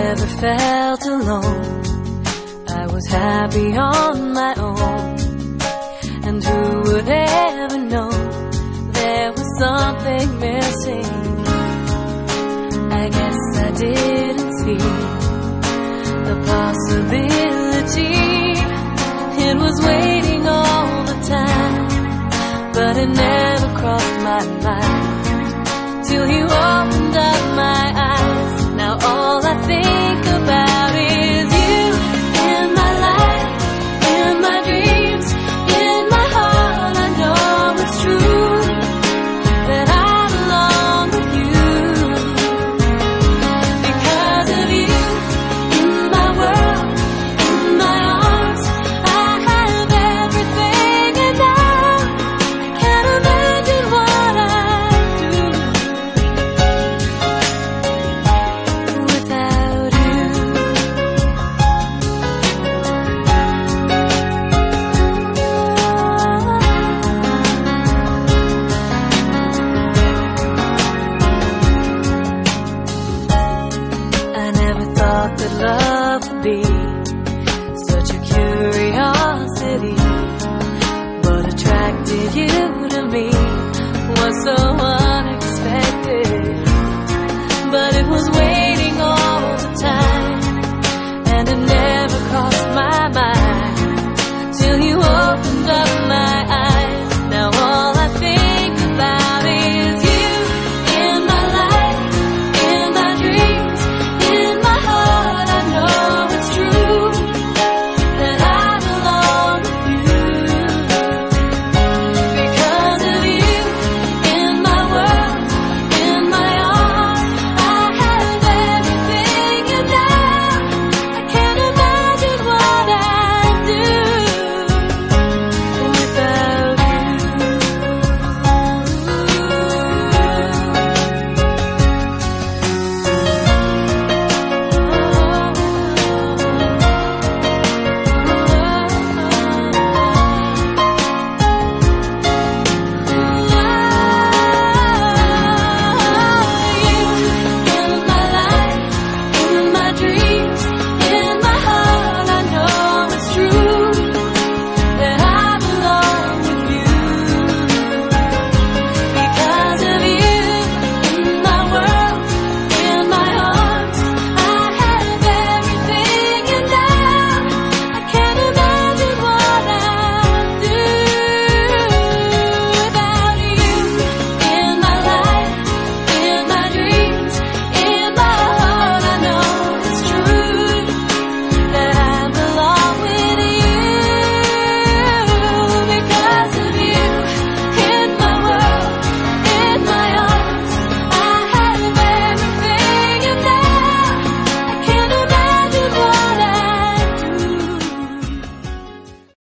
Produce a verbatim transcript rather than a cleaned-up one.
never felt alone. I was happy on my own. And who would ever know there was something missing? I guess I didn't see the possibility. It was waiting all the time, but it never crossed my mind till you opened up my eyes. Now all I think about is you in my life, in my dreams, in my heart. I know it's true that I belong with you. Because of you, in my world, in my arms, I have everything, and now I can't imagine what I'd do without you. I never thought that love would be